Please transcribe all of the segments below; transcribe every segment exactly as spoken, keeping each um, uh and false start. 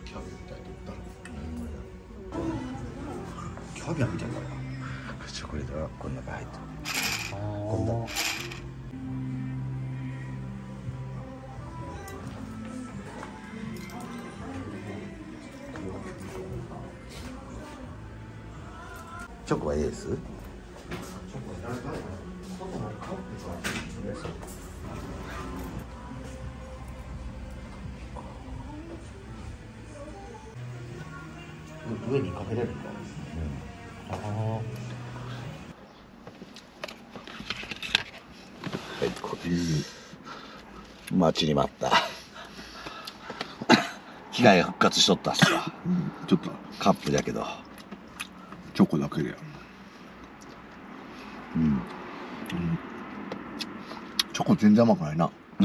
キャビアみたいに言ったら、キャビアみたいだな。 チョコレートがこの中入ってる。 あこんなチョコはエース？ 上にかけれるんだ。うん、ああ。 待ちに待った機械が復活しとったっすわ、 うん、ちょっとカップだけどチョコだけで、うん、うん、チョコ全然甘くないな。 うん、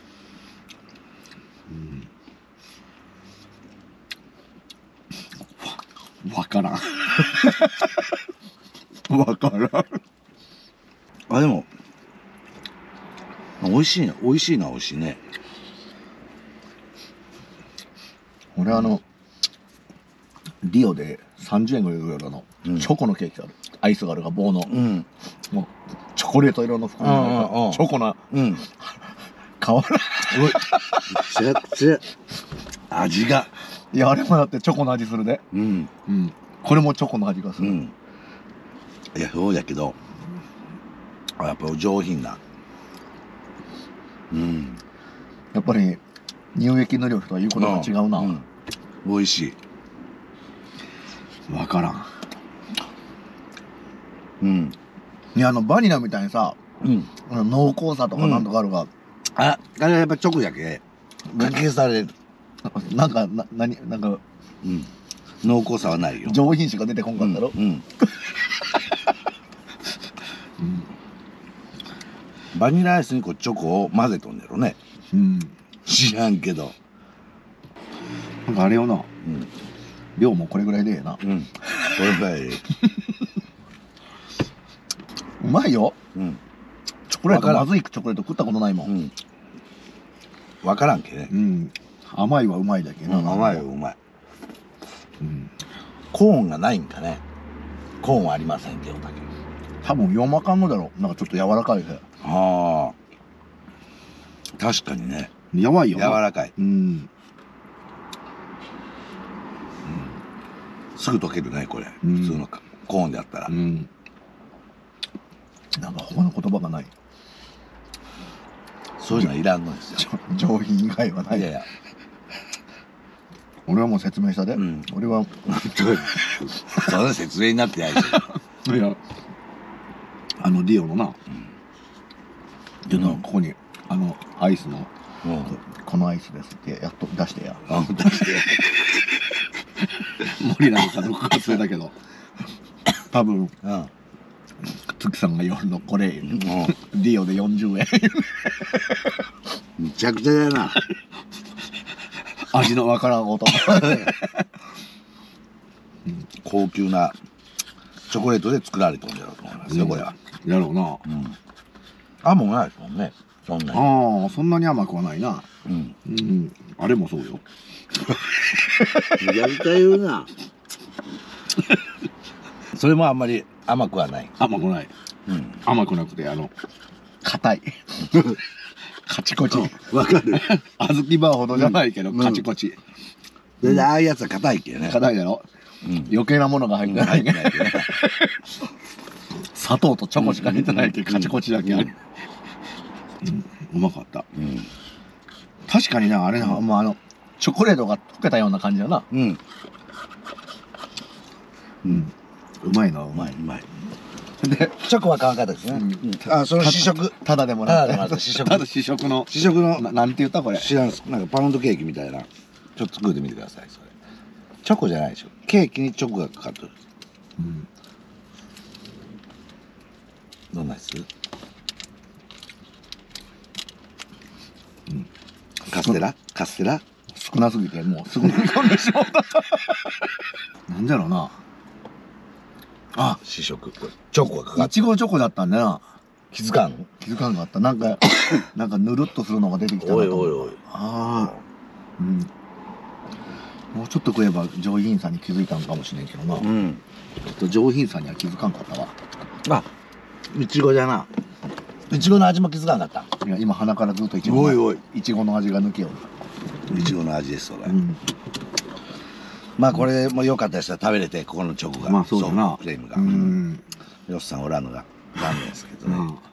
うん、わからんわからん。 あ、でも美味しいな、美味しいな、美味しいね。 俺あの、うん、リオでさんじゅうえんぐらいぐらいの、うん、チョコのケーキある、アイスがあるが棒の、うん、もうチョコレート色の袋に入ったチョコな、うん、変わらない。 めちゃくちゃ味が、 いやあれもだってチョコの味するで、うん、うん、これもチョコの味がする、うん、 いやそうやけど、やっぱお上品な、うん、 やっぱり乳液の量とはいうことが違うな、うん、 美味しい。 分からん。 うん、 いやあのバニラみたいにさ、うん、濃厚さとかなんとかあるが、うん、 あ、あれやっぱチョコだけかけされるなんかな、何なんか、 うん、濃厚さはないよ。 上品しか出てこんかったろ、うん、うん、 バニラアイスにこうチョコを混ぜとんねやろね、うん、知らんけどなんかあれよな、うん、量もこれぐらいでええな、うん、 これぐらいでうまいよ、うん、チョコレート、まずいチョコレート食ったことないもん、うん、 分からんけね、 うん、甘いはうまいだけど、 うん、甘いはうまい、うん、コーンがないんかね。コーンはありませんけどだけど多分ヨマカンのだろう、なんかちょっと柔らかいで。 ああ確かにね、 やばいよ柔らかい、うん、うん、すぐ溶けるねこれ、うん、普通のコーンであったら、うん、 なんか他の言葉がない。 そういうのはいらんのですよ上品以外はない。いやいや俺はもう説明したで、うん、俺はそんな説明になってないしいやあのディオのな、うん、ちょっとここにあのアイスの、うん、このアイスですってやっと出してや、あ出して無理なのかどうか忘れたけど多分、うん、月さんが夜のこれ、うん、ディオでよんじゅうえんむちゃくちゃだな味のわからん音高級なチョコレートで作られてるんだろうと思いますよ、これは。 やろうな。 うん。甘くないですもんね。そんなに。 ああ、そんなに甘くはないな。うん。うん。あれもそうよ。 やりたいよな。それもあんまり甘くはない。 甘くない。うん。甘くなくて、あの、硬い。カチコチ。 わかる。 小豆バーほどじゃないけど、カチコチ。 で、ああいうやつは硬いけどね。 硬いだろ。余計なものが入ってないね。砂糖とチョコしか入ってないけどカチコチだけある。うまかった。確かにな、あれな、もうあのチョコレートが溶けたような感じだな。うん。うん。うまいな、うまい。うまい。 で、チョコは買わんかったですね。あ、その試食。 ただでもらった。試食。 ただ試食の。 試食の。 なんて言ったこれ。 知らんす。なんかパウンドケーキみたいな。ちょっと作ってみてください、それ。チョコじゃないでしょ。ケーキにチョコがかかってる。うん。どんなやつ？うん。カステラ？カステラ？ 少なすぎてもうすぐ飲み込んでしまった。なんだろうな。 あ、試食。チョコがかかってる。 いちごチョコだったんだな。 気づかん？ 気づかんかった。なんかなんかぬるっとするのが出てきたなと。 おいおいおい。 ああ。うん。 もうちょっと食えば上品さに気づいたのかもしれんけどな、 うん。 ちょっと上品さには気づかんかったわ。 あ、いちごじゃな。いちごの味も気づかなかった。 いや今鼻からずっといちごおいおい、 いちごの味が抜けよる。 いちごの味ですそれ。 うん、 まあこれも良かったですよ、食べれて、ここのチョコが。 まあそうだなクレームが。 うん、 よっさんおらんのが残念ですけどね。 うん